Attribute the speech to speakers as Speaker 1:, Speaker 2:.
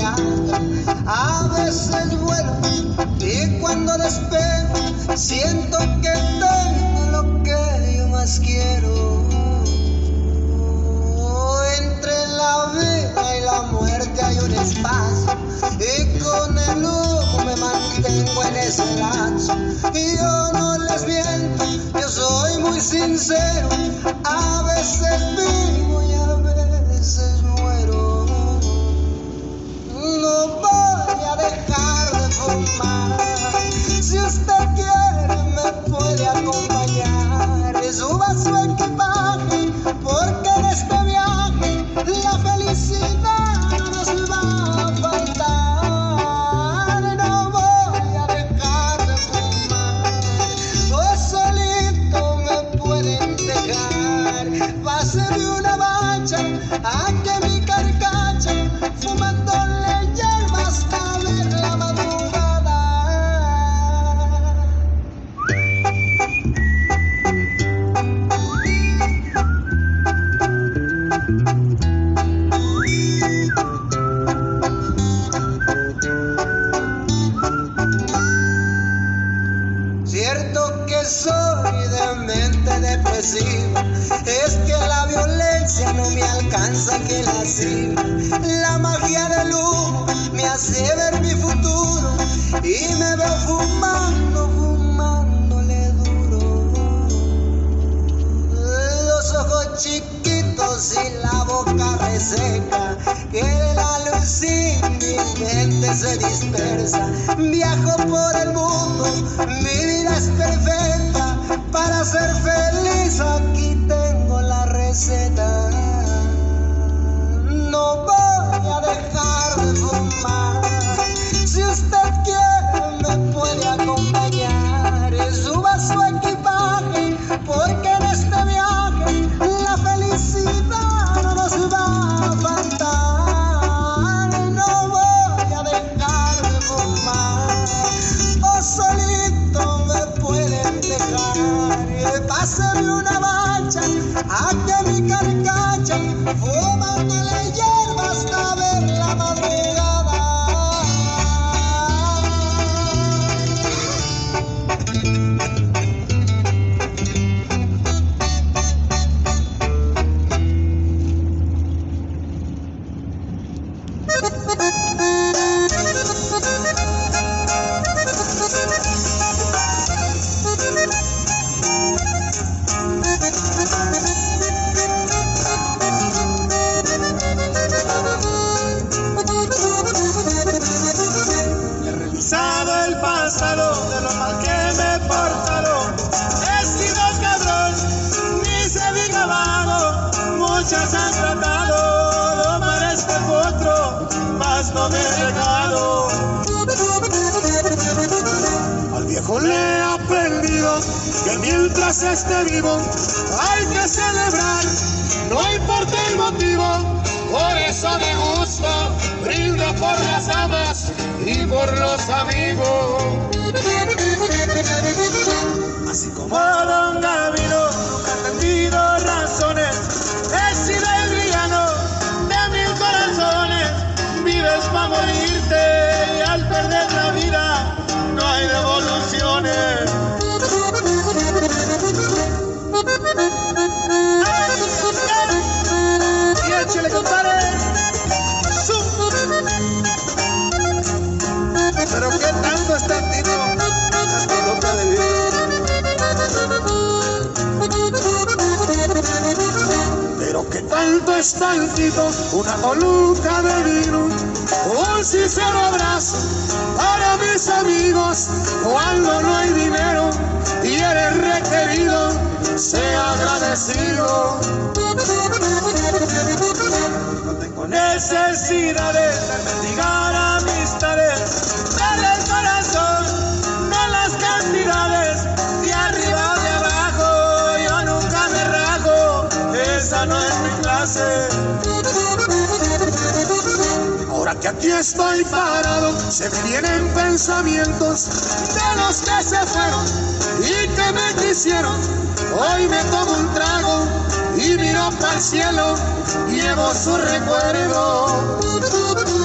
Speaker 1: madrugada. A veces vuelo y cuando despego siento que tengo lo que yo más quiero. Entre la vida y la muerte hay un espacio y con el humo me mantengo en ese lazo. Y yo no les miento, yo soy muy sincero. A veces vivo y a veces muero. No voy a dejar de fumar. Si usted quiere me puede acompañar. Suba su equipaje porque en este viaje la felicidad nos va a faltar. No voy a dejar de fumar, o solito me pueden dejar. Páseme una bacha a que mi carcacha fumándole hierba hasta ver la madrugada. Cierto que soy de mente depresiva, es que la violencia no me alcanza aquí en la cima. La magia del humo me hace ver mi futuro y me veo fumando, fumándole duro. Los ojos chiquitos y la boca reseca, que de la luz sin mi mente se dispersa. Viajo por el mundo, mi vida es perfecta. Para ser feliz aquí tengo la receta. No voy a dejar de fumar. Si usted quiere me puede acompañar. Suba su equipaje porque en este viaje la felicidad no nos va a faltar. No voy a dejar de fumar, o solito me pueden dejar. Pásame una bacha a que mi carcacha fumándole hierba hasta ver la madrugada.
Speaker 2: He revisado el pasado de lo mal que me he portado. He sido cabrón, ni se diga vago. Muchas han tratado de tomar este potro, mas no me he dejado. Al viejo le he aprendido que mientras esté vivo hay que celebrar, no importa el motivo. Por eso me gusta, brindo por las damas y por los amigos. Así como Don Gavino nunca he entendido razones, he sido el villano de 1000 corazones. Vives para morirte y al perder la vida no hay devoluciones. Y échale, compadre. Pero qué tanto está el tiro, hasta loca de vivir. Pero qué tanto está el tito, una coluca de vino, un sincero abrazo para mis amigos. Cuando no hay dinero y eres requerido, sea agradecido. No tengo necesidades de mendigar amistades. Dale el corazón, no las cantidades. De arriba o de abajo, yo nunca me rajo. Esa no es mi clase. Ahora que aquí estoy parado, se me vienen pensamientos de los que se fueron y que me quisieron. Hoy me tomo un trago y miro para el cielo, llevo su recuerdo.